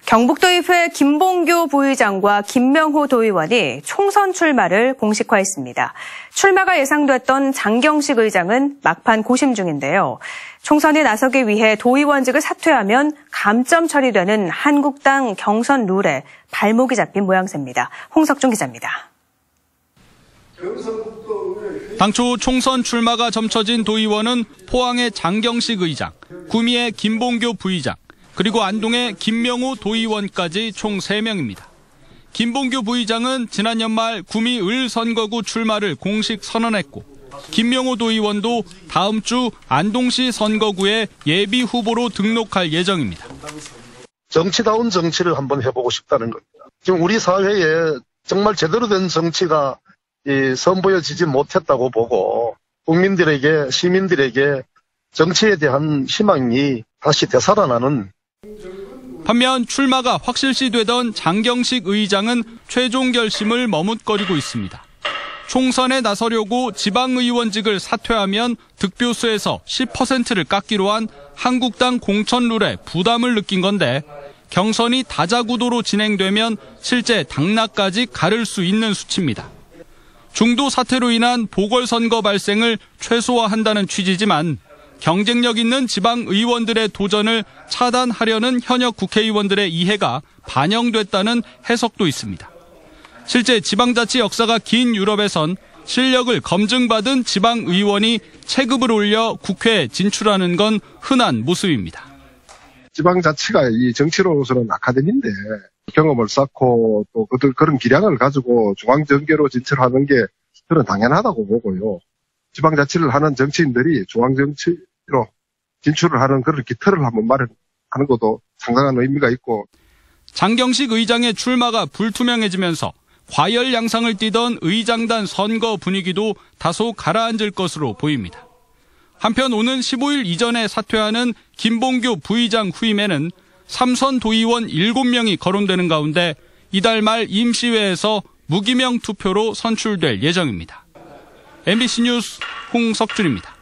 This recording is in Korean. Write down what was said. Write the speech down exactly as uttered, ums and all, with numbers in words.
경북도의회 김봉규 부의장과 김명호 도의원이 총선 출마를 공식화했습니다. 출마가 예상됐던 장경식 의장은 막판 고심 중인데요. 총선에 나서기 위해 도의원직을 사퇴하면 감점 처리되는 한국당 경선 룰에 발목이 잡힌 모양새입니다. 홍석준 기자입니다. 당초 총선 출마가 점쳐진 도의원은 포항의 장경식 의장, 구미의 김봉규 부의장, 그리고 안동의 김명호 도의원까지 총 세 명입니다. 김봉규 부의장은 지난 연말 구미 을 선거구 출마를 공식 선언했고, 김명호 도의원도 다음 주 안동시 선거구에 예비 후보로 등록할 예정입니다. 정치다운 정치를 한번 해보고 싶다는 겁니다. 지금 우리 사회에 정말 제대로 된 정치가 선보여지지 못했다고 보고 국민들에게, 시민들에게 정치에 대한 희망이 다시 되살아나는. 반면 출마가 확실시되던 장경식 의장은 최종 결심을 머뭇거리고 있습니다. 총선에 나서려고 지방의원직을 사퇴하면 득표수에서 십 퍼센트를 깎기로 한 한국당 공천룰에 부담을 느낀 건데, 경선이 다자구도로 진행되면 실제 당락까지 가를 수 있는 수치입니다. 중도 사태로 인한 보궐선거 발생을 최소화한다는 취지지만 경쟁력 있는 지방의원들의 도전을 차단하려는 현역 국회의원들의 이해가 반영됐다는 해석도 있습니다. 실제 지방자치 역사가 긴 유럽에선 실력을 검증받은 지방의원이 체급을 올려 국회에 진출하는 건 흔한 모습입니다. 지방자치가 이 정치로서는 아카데미인데 경험을 쌓고 또 그런 기량을 가지고 중앙정계로 진출하는 게 저는 당연하다고 보고요. 지방자치를 하는 정치인들이 중앙정치로 진출을 하는 그런 기틀을 한번 마련하는 것도 상당한 의미가 있고. 장경식 의장의 출마가 불투명해지면서 과열 양상을 띠던 의장단 선거 분위기도 다소 가라앉을 것으로 보입니다. 한편 오는 십오 일 이전에 사퇴하는 김봉규 부의장 후임에는 삼선 도의원 일곱 명이 거론되는 가운데 이달 말 임시회에서 무기명 투표로 선출될 예정입니다. 엠비씨 뉴스 홍석준입니다.